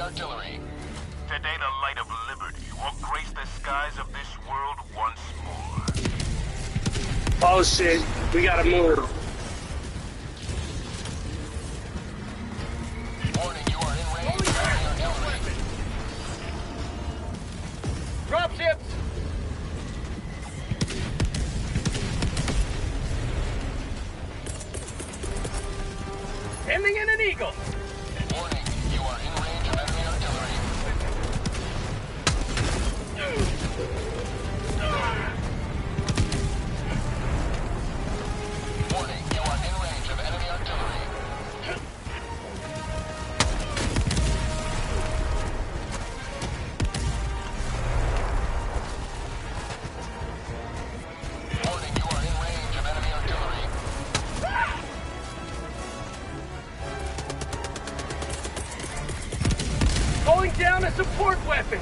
artillery. Today the light of liberty will grace the skies of this world once more. Oh shit, we gotta move. Warning, you are in range of enemy artillery. Dropships! Ending in an eagle! Warning, you are in range of enemy artillery. Warning, you are in range of enemy artillery. Warning, you are in range of enemy artillery. Calling down a support weapon!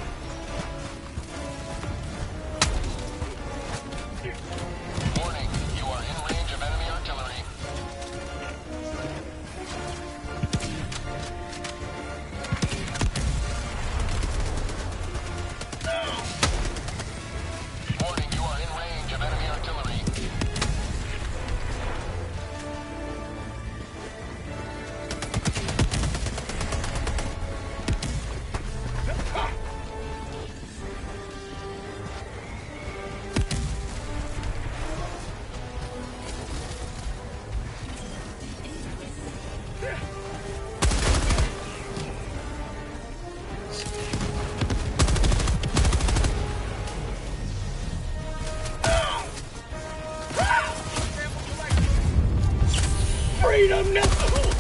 Warning, you are in range of enemy artillery. Warning, you are in range of enemy artillery. Freedom now!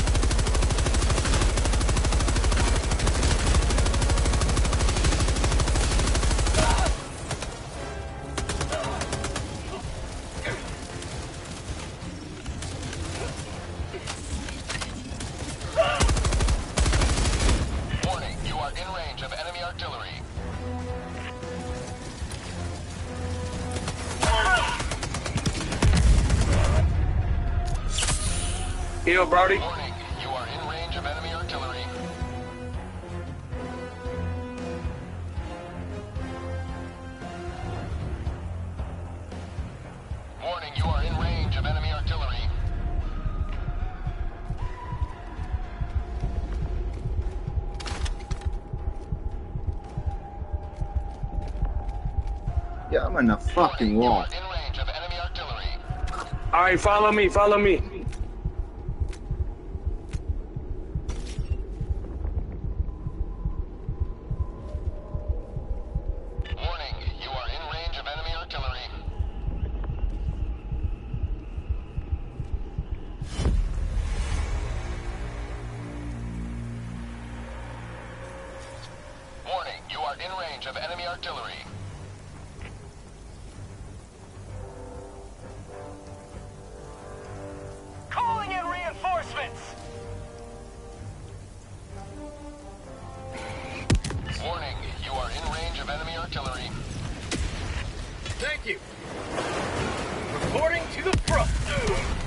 Warning, you are in range of enemy artillery. Heal, Brody. Warning, you are in range of enemy artillery. Warning, you are in range of enemy artillery. Yeah, I'm in the fucking Warning, you wall. are in range of enemy artillery. Alright, follow me, follow me. Warning, you are in range of enemy artillery. Warning, you are in range of enemy artillery. Calling in reinforcements! Warning, you are in range of enemy artillery. Thank you. Reporting to the front.